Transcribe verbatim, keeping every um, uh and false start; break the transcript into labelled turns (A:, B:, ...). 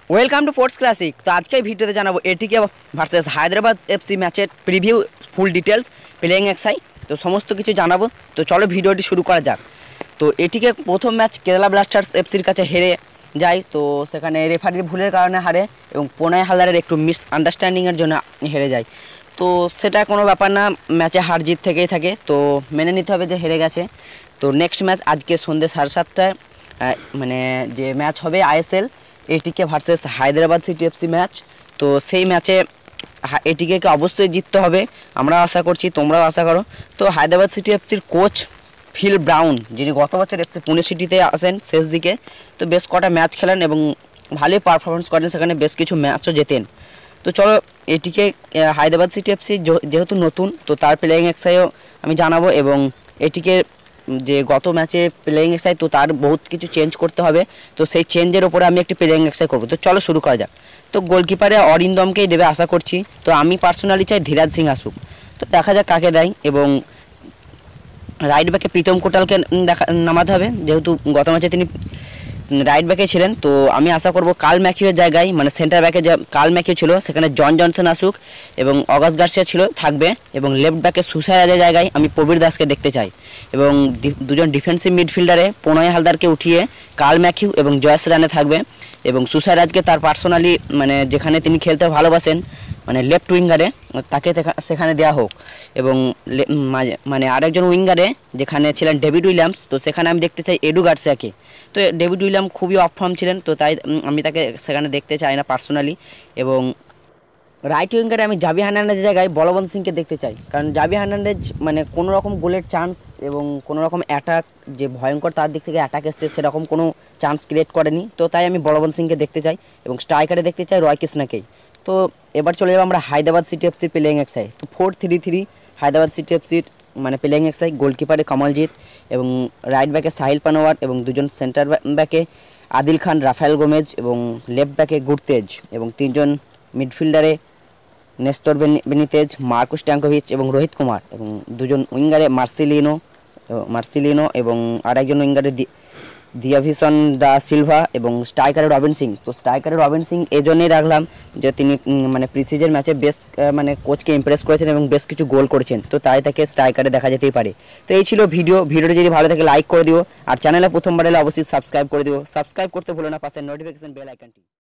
A: Welcome to sports classic. তো আজকে ভিডিওতে জানাবো এটিকে ভার্সেস হায়দ্রাবাদ এফসি ম্যাচের preview, full details, playing XI, তো সমস্ত কিছু জানাবো। তো চলো ভিডিওটি শুরু করা যাক। তো এটিকে প্রথম ম্যাচ কেরালা ব্লাস্টার্স এফসির কাছে হেরে যায়। তো সেখানে রেফারির ভুলের কারণে হারে এবং প্রণয় হালদারের একটু মিস আন্ডারস্ট্যান্ডিংয়ের জন্য হেরে যায়। তো সেটা কোনো ব্যাপার না, ম্যাচে হার জিত থেকেই থাকে, তো মেনে নিতে হবে যে হেরে গেছে। তো নেক্সট ম্যাচ আজকে সন্ধ্যে সাড়ে সাতটায় মানে যে ম্যাচ হবে ISL ATK versus Hyderabad city FC match. তো সেই ম্যাচে এটিকে অবশ্যই জিততে হবে, আমরা আশা করছি, তোমরাও আশা করো। তো হায়দ্রাবাদ সিটি এফসির কোচ ফিল ব্রাউন, যিনি গত বছর এফসি পুনে সিটিতে আসেন শেষ দিকে, তো বেশ কটা ম্যাচ খেলেন এবং ভালোই পারফরমেন্স করেন, সেখানে বেশ কিছু ম্যাচও জেতেন। তো চলো এটিকে হায়দ্রাবাদ সিটি এফসি যেহেতু নতুন, তো তার প্লেয়িং এক্সাইও আমি জানাবো এবং এটিকে যে গত ম্যাচে প্লেয়িং এক্সাই, তো তার বহুত কিছু চেঞ্জ করতে হবে, তো সেই চেঞ্জের ওপরে আমি একটি প্লেয়িং এক্সাই করবো। তো চলো শুরু করা যাক। তো গোলকিপারে অরিন্দমকেই দেবে আশা করছি, তো আমি পার্সোনালি চাই ধীরাজ সিং আসুক, তো দেখা যাক কাকে দেয়। এবং রাইট ব্যাকে প্রীতম কোটালকে দেখা নামাতে হবে, যেহেতু গত ম্যাচে তিনি রাইট ব্যাকে ছিলেন। তো আমি আশা করব কাল ম্যাকিউয়ের জায়গায়, মানে সেন্টার ব্যাকে যে কাল ম্যাকিউ ছিল সেখানে জন জনসন আসুক এবং অগাস্ট গার্সিয়া ছিল থাকবে, এবং লেফট ব্যাকে সুসাই রাজের জায়গায় আমি প্রবীর দাসকে দেখতে চাই, এবং দুজন ডিফেন্সিভ মিডফিল্ডারে প্রণয় হালদারকে উঠিয়ে কাল ম্যাকিউ এবং জয়েস রানে থাকবে, এবং সুসাই রাজকে তার পার্সোনালি মানে যেখানে তিনি খেলতে ভালোবাসেন মানে লেফট উইঙ্গারে তাকে সেখানে দেওয়া হোক, এবং মানে আরেকজন উইঙ্গারে যেখানে ছিলেন ডেভিড উইলিয়ামস, তো সেখানে আমি দেখতে চাই এডু গার্সিয়াকে। তো ডেভিড উইলিয়াম খুবই অফ ফর্ম ছিলেন, তো তাই আমি তাকে সেখানে দেখতে চাই না পার্সোনালি। এবং রাইট উইঙ্গারে আমি জাভি হার্নান্ডেজের জায়গায় বলবন্ত সিংকে দেখতে চাই, কারণ জাভি হার্নান্ডেজ মানে কোনো রকম গোলের চান্স এবং কোনো রকম অ্যাটাক যে ভয়ঙ্কর তার দিক থেকে অ্যাটাক এসছে সেরকম কোনো চান্স ক্রিয়েট করেনি, তো তাই আমি বলবন্ত সিংকে দেখতে চাই এবং স্ট্রাইকারে দেখতে চাই রয় কৃষ্ণাকেই। তো এবার চলে যাবো আমরা হায়দ্রাবাদ সিটি এফসির প্লেয়িং এক্সাই। তো four three three Hyderabad city এফসির মানে প্লেয়িং এক্সাই। গোলকিপারে কমলজিৎ এবং রাইট ব্যাকে সাহিল পানোয়ার এবং দুজন সেন্টার ব্যাকে আদিল খান, রাফায়েল গোমেজ এবং লেফট ব্যাকে গুরতেজ, এবং তিনজন মিডফিল্ডারে নেস্তর বেনিতেজ, মার্কুস ট্যাঙ্কোভিচ এবং রোহিত কুমার, এবং দুজন উইঙ্গারে মার্সিলিনো মার্সিলিনো এবং আরেকজন উইঙ্গারে দিয়াভিসন দা সিলভা, এবং স্ট্রাইকারে রবিন সিং। তো স্ট্রাইকারে রবিন সিং এই জন্যই রাখলাম যে তিনি মানে প্রিসিজের ম্যাচে বেশ মানে কোচকে ইমপ্রেস করেছেন এবং বেশ কিছু গোল করেছেন, তো তাই তাকে স্ট্রাইকারে দেখা যেতেই পারে। তো এই ছিল ভিডিও। ভিডিওটি যদি ভালো থাকে লাইক করে দিও, আর চ্যানেলে প্রথমবার এলে অবশ্যই সাবস্ক্রাইব করে দিও। সাবস্ক্রাইব করতে ভুলো না, পাশে নোটিফিকেশন বেল আইকনটি।